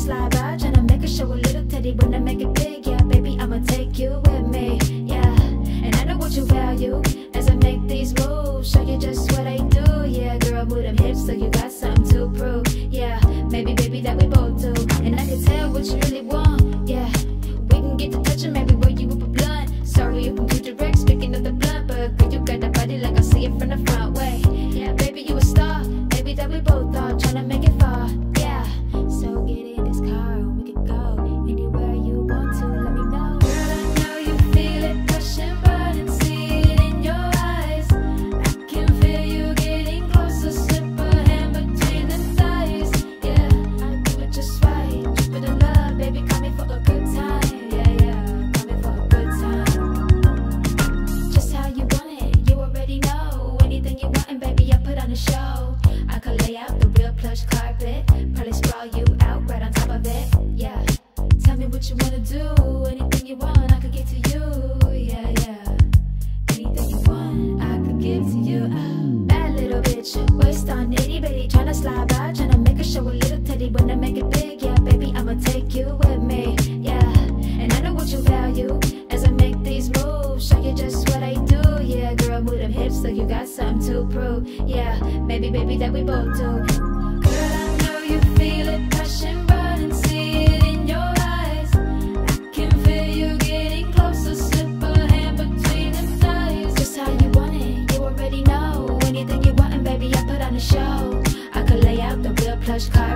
slide by, tryna make a show a little teddy. When I make it big, yeah, baby, I'ma take you with me, yeah. And I know what you value as I make these moves, show you just what I do, yeah. Girl, move them hips so you got something to prove, yeah. Maybe, baby, that we both do, and I can tell what you really want, yeah. We can get to touching, maybe roll you up a blunt. Sorry if I'm too direct, speaking of the blunt, but girl, you got that body like I see it from the front way, yeah. Baby, you a star, baby, that we both are tryna make it far, yeah. So get in this car and we can go anywhere you want to, let me know. Girl, I know you feel it pushing, but and see it in your eyes. I can feel you getting closer, slip a hand between the thighs, yeah. I do it just right, just for the love, baby, call me for a good time, yeah, yeah, call me for a good time. Just how you want it, you already know. Anything you want, and baby, I put on a show. I could lay out the real plush carpet, probably sprawl you out right on top of it, yeah. Tell me what you wanna do, anything you want, I could get to you, yeah, yeah. Anything you want, I could give to you. Bad little bitch, waist on itty bitty, tryna slide by, tryna make a show a little teddy. When I make it big, yeah, baby, I'ma take you with me, yeah. And I know what you value as I make these moves, show you just what I do, yeah. Girl, move them hips so you got something to prove, yeah. Maybe, baby, that we both do. Girl, I know you feel it pushing, but and see it in your eyes. I can feel you getting closer, slip a hand between the thighs. Just how you want it, you already know. Anything you want, and baby, I put on a show. I could lay out the real plush car